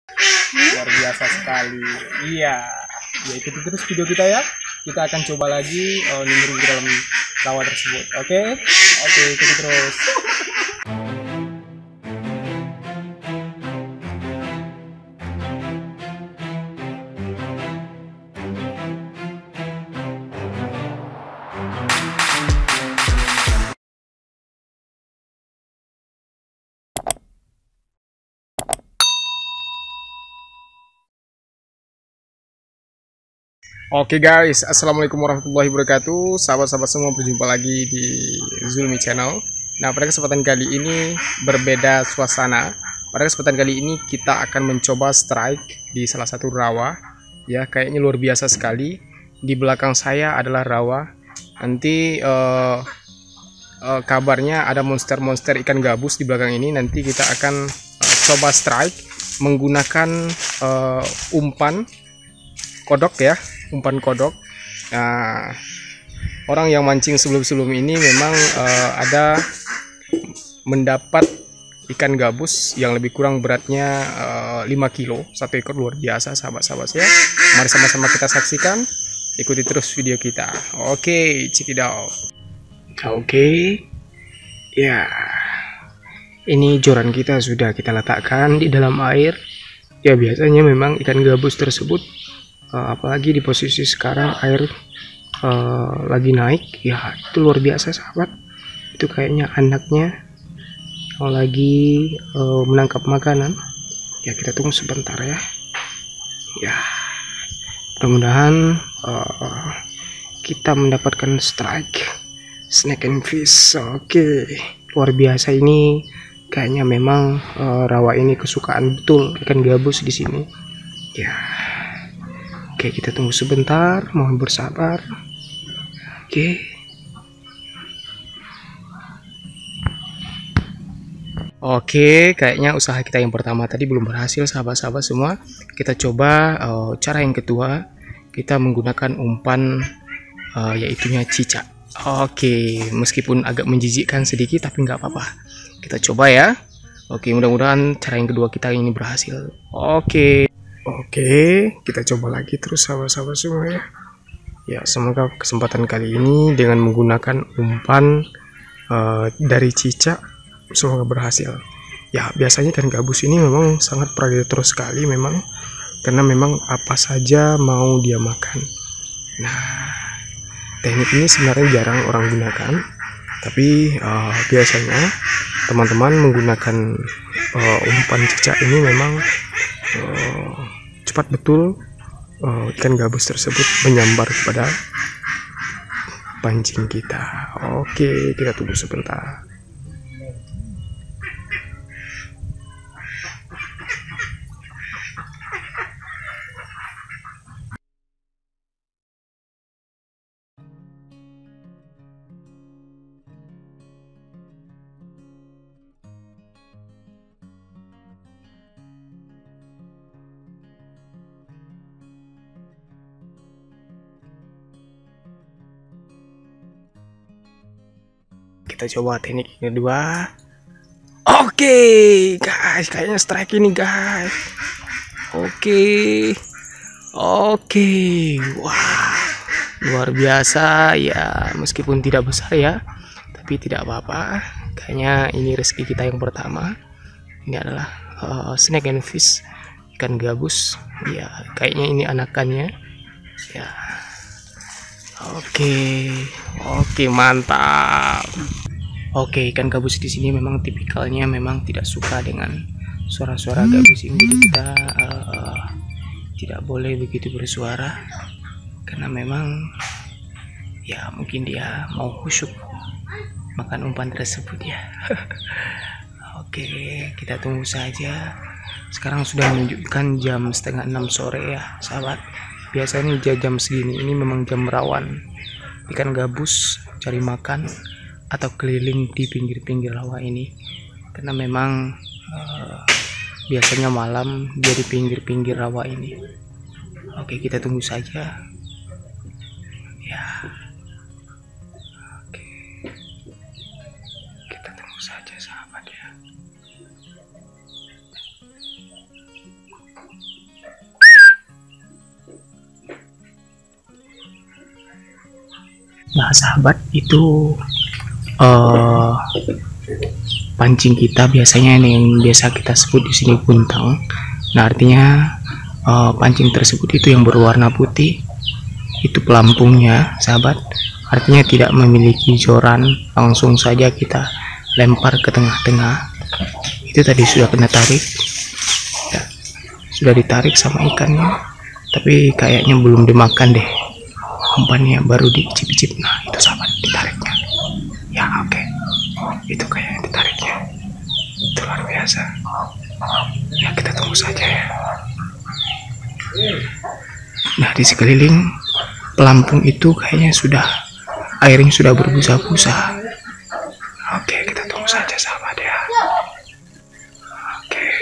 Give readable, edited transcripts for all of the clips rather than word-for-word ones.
Luar biasa sekali. Iya, ya ikuti terus video kita ya. Kita akan coba lagi nimbrung di dalam rawa tersebut. Oke, oke, ikuti terus. Oke guys, assalamualaikum warahmatullahi wabarakatuh. Sahabat-sahabat semua, berjumpa lagi di Zulmi Channel. Nah, pada kesempatan kali ini berbeda suasana. Pada kesempatan kali ini kita akan mencoba strike di salah satu rawa. Ya, kayaknya luar biasa sekali. Di belakang saya adalah rawa. Nanti kabarnya ada monster-monster ikan gabus di belakang ini. Nanti kita akan coba strike menggunakan umpan kodok ya, umpan kodok. Nah, orang yang mancing sebelum-sebelum ini memang ada mendapat ikan gabus yang lebih kurang beratnya 5 kilo satu ekor. Luar biasa sahabat-sahabat ya. Mari sama-sama kita saksikan, ikuti terus video kita. Oke, check it out. Oke, ya, ini joran kita sudah kita letakkan di dalam air. Ya, biasanya memang ikan gabus tersebut apalagi di posisi sekarang air lagi naik, ya itu luar biasa sahabat. Itu kayaknya anaknya yang lagi menangkap makanan. Ya, kita tunggu sebentar ya. Ya, mudah-mudahan kita mendapatkan strike snake and fish. Oke, luar biasa ini. Kayaknya memang rawa ini kesukaan betul ikan gabus di sini. Ya. Oke, kita tunggu sebentar, mohon bersabar. Oke. Oke, kayaknya usaha kita yang pertama tadi belum berhasil sahabat-sahabat semua. Kita coba cara yang kedua, kita menggunakan umpan yaitunya cicak. Oke, meskipun agak menjijikkan sedikit tapi nggak apa-apa. Kita coba ya. Oke, mudah-mudahan cara yang kedua kita ini berhasil. Oke, kita coba lagi terus sahabat-sahabat semua ya. Ya, semoga kesempatan kali ini dengan menggunakan umpan dari cicak semoga berhasil. Ya, biasanya ikan gabus ini memang sangat predator sekali memang, karena memang apa saja mau dia makan. Nah, teknik ini sebenarnya jarang orang gunakan, tapi biasanya teman-teman menggunakan umpan cicak ini memang cepat betul ikan gabus tersebut menyambar kepada pancing kita. Oke, kita tunggu sebentar. Kita coba teknik kedua. Oke, guys, kayaknya strike ini guys. Oke, wah, luar biasa ya. Meskipun tidak besar ya, tapi tidak apa-apa. Kayaknya ini rezeki kita yang pertama. Ini adalah snake and fish, ikan gabus. Ya, kayaknya ini anakannya. Ya, oke, mantap. Oke, ikan gabus di sini memang tipikalnya memang tidak suka dengan suara-suara gabus ini. Jadi kita tidak boleh begitu bersuara karena memang ya mungkin dia mau khusyuk makan umpan tersebut ya. Oke, kita tunggu saja. Sekarang sudah menunjukkan jam setengah 6 sore ya sahabat. Biasanya jam segini ini memang jam rawan ikan gabus cari makan atau keliling di pinggir-pinggir rawa ini, karena memang biasanya malam dia di pinggir-pinggir rawa ini. Oke, kita tunggu saja ya. Oke, kita tunggu saja sahabat ya. Nah sahabat, itu pancing kita biasanya ini yang biasa kita sebut di sini buntang. Nah artinya pancing tersebut itu yang berwarna putih, itu pelampungnya sahabat. Artinya tidak memiliki joran, langsung saja kita lempar ke tengah-tengah. Itu tadi sudah kena tarik ya, sudah ditarik sama ikannya, tapi kayaknya belum dimakan deh umpannya, baru dicip-cip. Nah itu sahabat, ditariknya ya. Oke, itu kayak ditariknya, itu luar biasa ya. Kita tunggu saja ya. Nah di sekeliling pelampung itu kayaknya sudah, airnya sudah berbusa-busa. Oke, kita tunggu saja sahabat ya. Oke.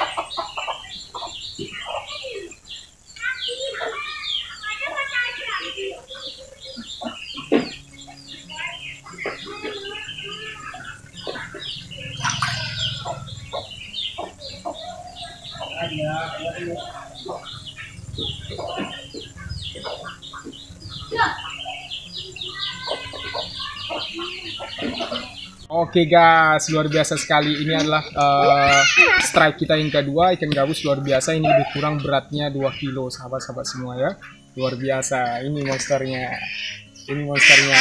Oke guys, luar biasa sekali. Ini adalah strike kita yang kedua, ikan gabus luar biasa. Ini lebih kurang beratnya 2 kilo sahabat-sahabat semua ya. Luar biasa. Ini monsternya. Ini monsternya.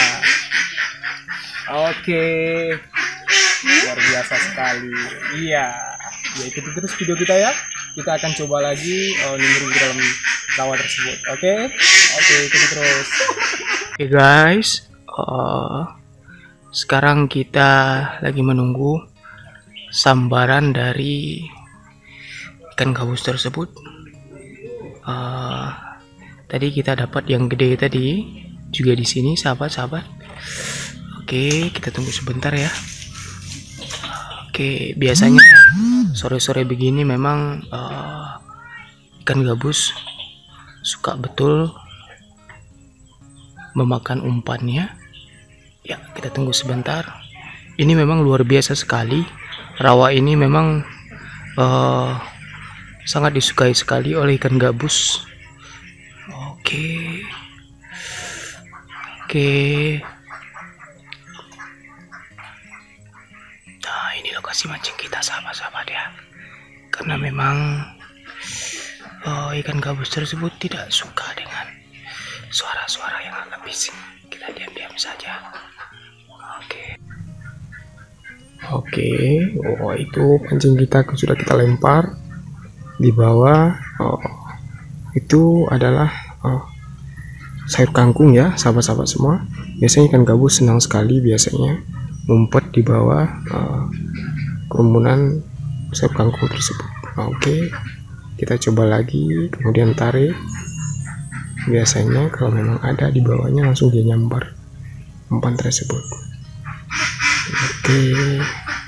Oke. Luar biasa sekali. Iya. Ya ikuti terus video kita ya. Kita akan coba lagi nimbrung ke dalam rawa tersebut. Oke. Oke, ikuti terus. Oke guys. Sekarang kita lagi menunggu sambaran dari ikan gabus tersebut. Tadi kita dapat yang gede tadi juga di sini sahabat-sahabat. Oke, kita tunggu sebentar ya. Oke, biasanya sore-sore begini memang ikan gabus suka betul memakan umpannya. Ya, kita tunggu sebentar. Ini memang luar biasa sekali. Rawa ini memang sangat disukai sekali oleh ikan gabus. Oke. Oke. Nah, ini lokasi mancing kita sahabat-sahabat ya. Karena memang ikan gabus tersebut tidak suka dengan suara-suara yang agak bising. Kita diam-diam saja. Oke, oh itu pancing kita sudah kita lempar di bawah. Itu adalah sayur kangkung ya sahabat-sahabat semua. Biasanya ikan gabus senang sekali biasanya ngumpet di bawah kerumunan sayur kangkung tersebut. Oke, kita coba lagi, kemudian tarik. Biasanya kalau memang ada di bawahnya langsung dia nyambar umpan tersebut. Oke.